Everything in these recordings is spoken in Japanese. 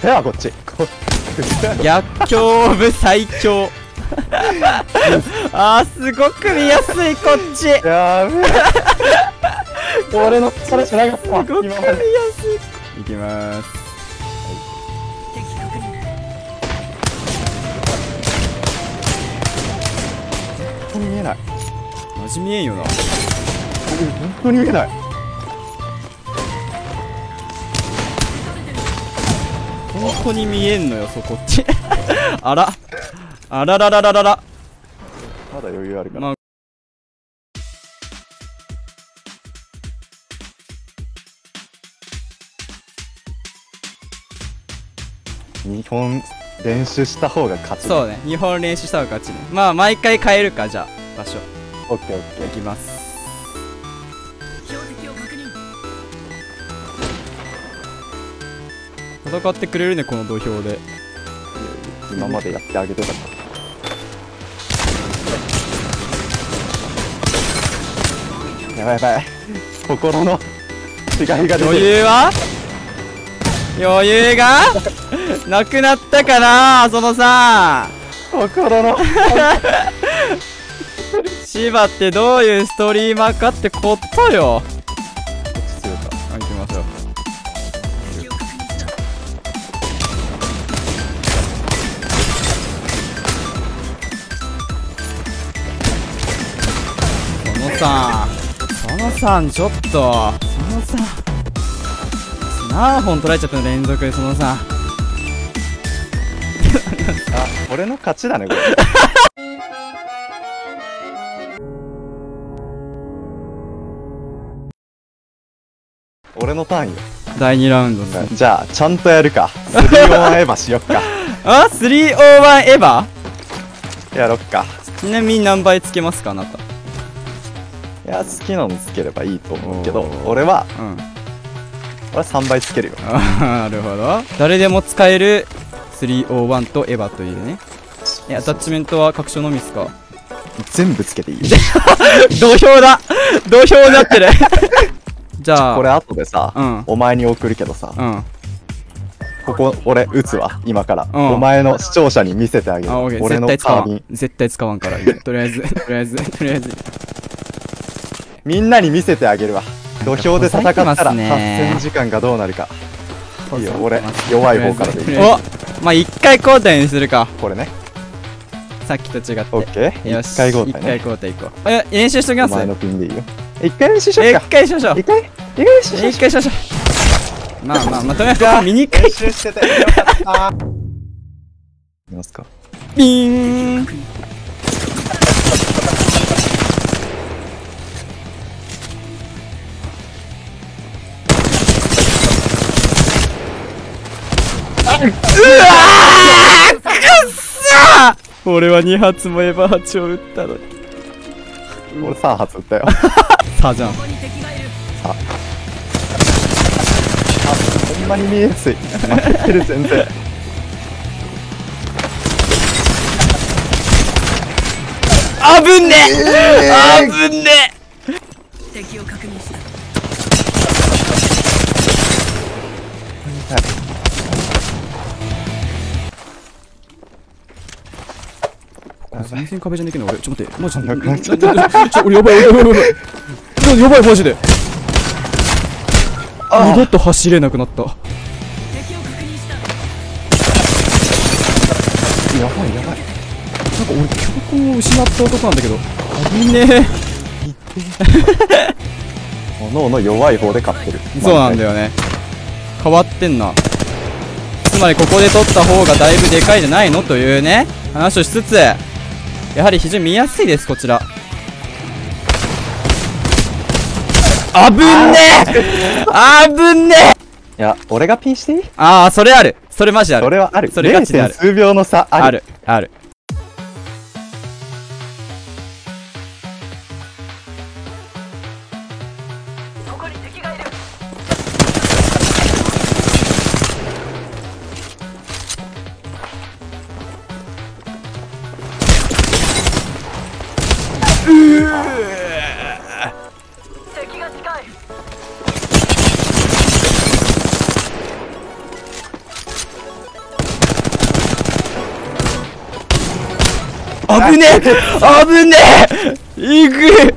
手はこっち。 逆境部最強。あー、すごく見やすい、こっち。 やべえ。俺の力じゃなかったわ。 すごく見や今まで。 すい。いきまーす。 本当に見えない。 マジ見えんよな。 本当に見えない。 本当に見えんのよ、こっち。あら。あらららららら。 まだ余裕あるから。 まあ 2本練習した方が勝ち。 そうね、2本練習した方が勝ちね。まあ毎回変えるか、じゃあ場所オッケーオッケいきます。戦ってくれるね、この土俵で。 ー。今までやってあげてたから。やばいやばい。心の違いが出てる。 余裕は余裕がなくなったかな、そのさ。 心の芝ってどういうストリーマーかってことよ。 落ち着いた。 行きましょう。その3ちょっと、その3何本取られちゃったの連続で、その3。 あ、俺の勝ちだねこれ。俺のターンよ。 第2ラウンドですね。 じゃあちゃんとやるか。3-1エヴァしよっか。 あ、301エヴァ。 やろっか。 ちなみに何倍つけますか、あなた。 いや、好きなのつければいいと思うけど、 おー俺はうん 3倍つけるよ。 なるほど。誰でも使える301とエヴァというね。アタッチメントは拡張のみっすか。 全部つけていい。 土俵だ、土俵になってる。じゃあこれ後でさ、 うんお前に送るけどさ、 うんここ俺打つわ今から、 うんお前の視聴者に見せてあげる。 あ、オッケー。 俺の絶対使わんカービン。 絶対使わんから。とりあえずとりあえずみんなに見せてあげるわ。土俵で戦ったらほざいてますね 8000時間がどうなるか。いいよ、俺弱い方からでいい。 お、まあ一回交代にするか、 これね。 さっきと違って。 オッケー。 よし、 一回交代一回ね。 交代いこう。練習しときます。 お前のピンでいいよ。一回練習しよ一っか。 回しましょう。 一回練習しよ一回しましょう。まあまあまあ、とりあえずここミニ回練習しててよかった。いますか。 ピーン。うわー、くっさー。俺は2発もエヴァ8を撃ったのに。 俺3発撃ったよ。 さあじゃん。 ほんまに見えやすい。負けてる全然。 あぶんねあぶんね。 敵を確認した。 全然壁じゃねえけど俺。ちょっと待って、マジで。 ちょっと俺やばいやばいやばいやばいマジで。二度と走れなくなった。 敵を確認した。 やばいやばい。 なんか俺記憶を失った男なんだけど。危ねおのおの弱い方で勝ってる。 え。そうなんだよね。変わってんな。つまりここで取った方がだいぶでかいじゃないのというね話をしつつ、やはり非常に見やすいですこちら。あぶんねえあぶんねえ。 いや、俺がピンしていい？ ああ、それある。それマジある。 それはある。 それガチである 0. 数秒の差ある。 あるある。 ここに敵がいる。敵が近い。 危ねえ危ねえいく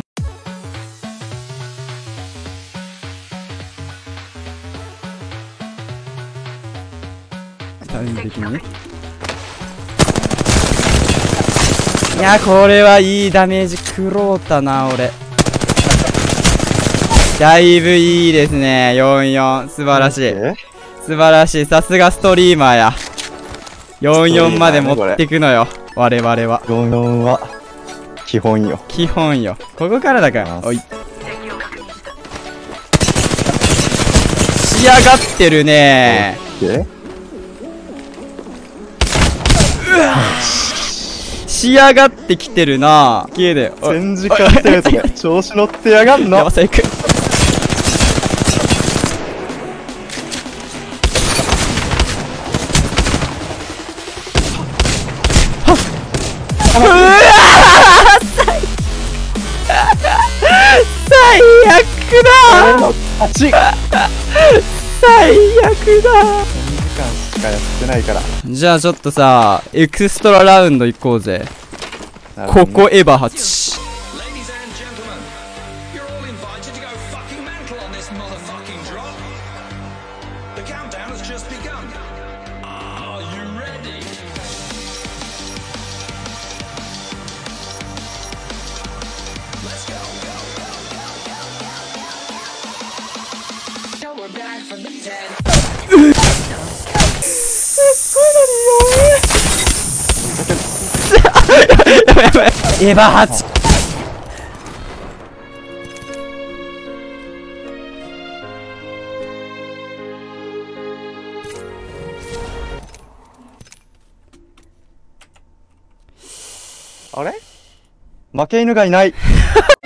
タイム的にいやこれはいいダメージ食ろうたな俺だいぶいいですね44素晴らしい素晴らしいさすがストリーマーや44まで持ってくのよ我々は 44は基本よ。 基本よここからだからおい敵を確認した。 仕上がってるねで仕上がってきてるな消えでおい戦時間ってやつね調子乗ってやがんの。 やばさ行くうわ最悪だ勝ち。 最悪だ 2時間しかやってないから。 じゃあちょっとさエクストララウンド行こうぜここエヴァ8 Ladies and gentlemen, you're all invited to go fucking mental on this motherfucking drop. The countdown has just begun. Are you ready? Let's go. So we're back from the dead. やばいやばいエヴァ8 あれ負け犬がいない